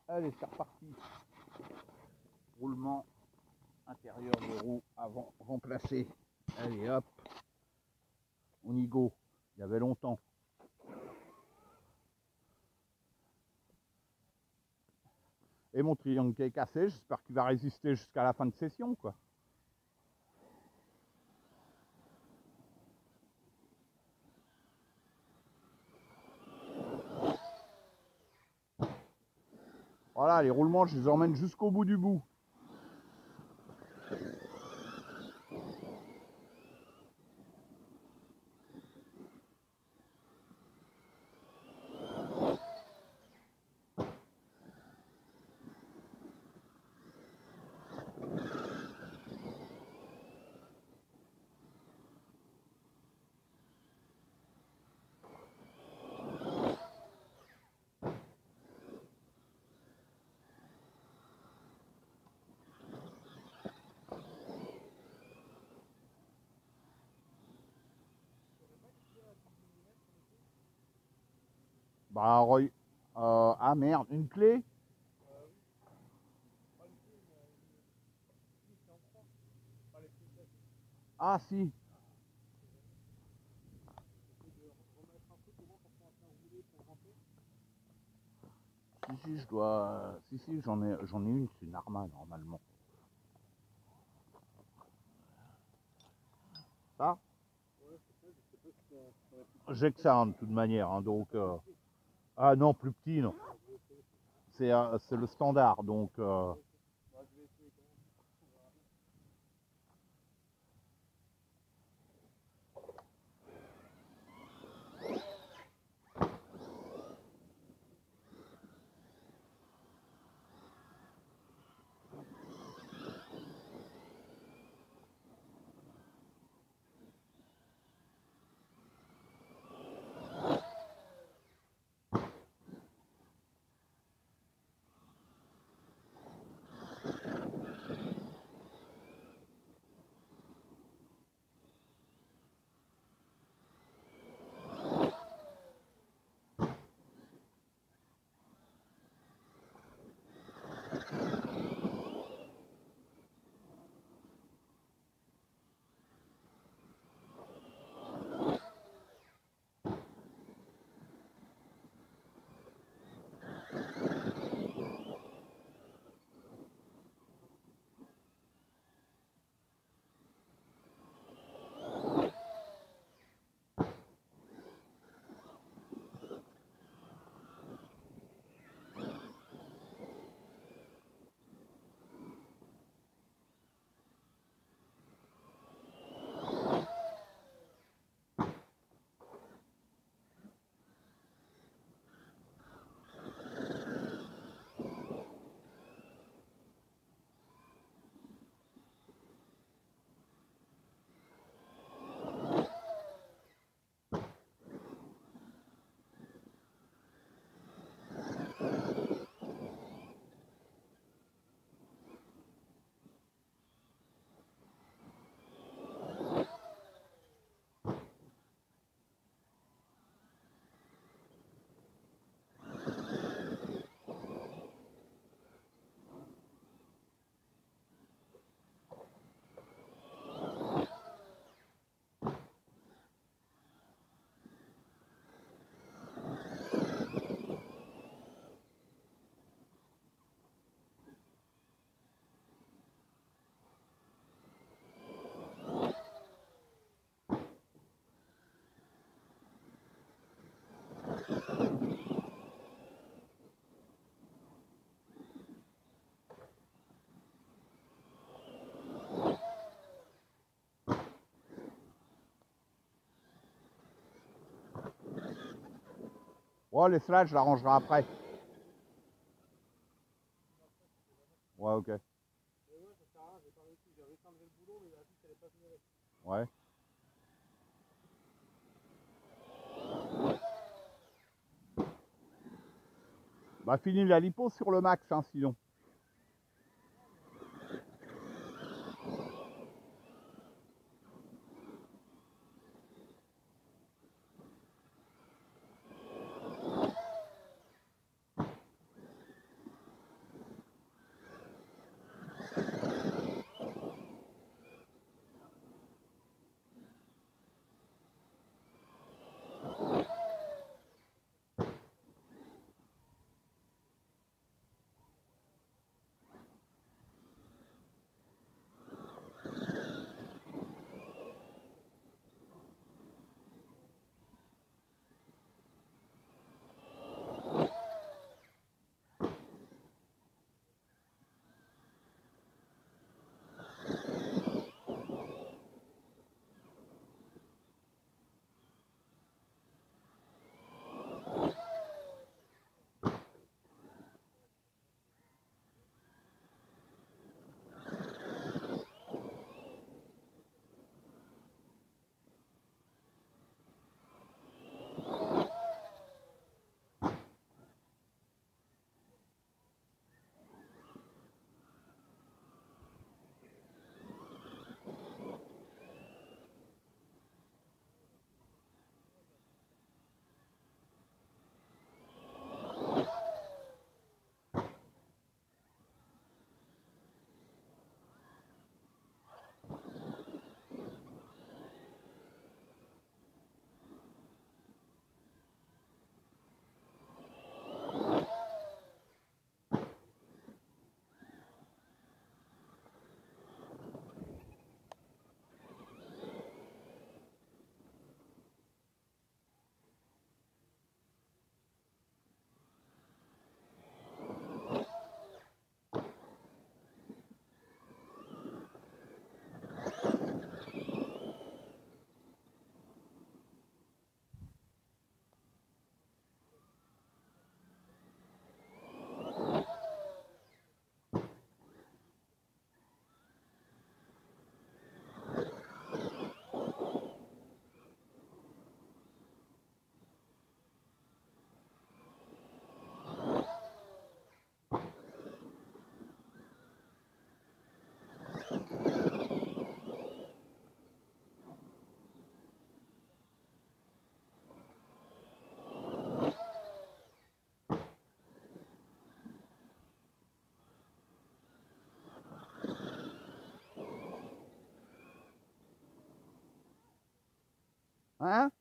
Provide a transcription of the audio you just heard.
Allez, c'est reparti. Roulement intérieur de roue avant remplacé. Allez hop, on y go. Il y avait longtemps. Et mon triangle qui est cassé, j'espère qu'il va résister jusqu'à la fin de session, quoi. Voilà, les roulements, je les emmène jusqu'au bout du bout. Bah, Roy, ah merde, une clé? Ah si. Si, je dois. Si, j'en ai une, c'est une Arma normalement. Ça? J'ai que ça, de toute manière, hein, donc. Ah non, plus petit, non. C'est le standard, donc. Ouais, les slides, je l'arrangerai après. Ouais, ok. Ouais. Bah, finis la lipo sur le max, hein, sinon. Hein?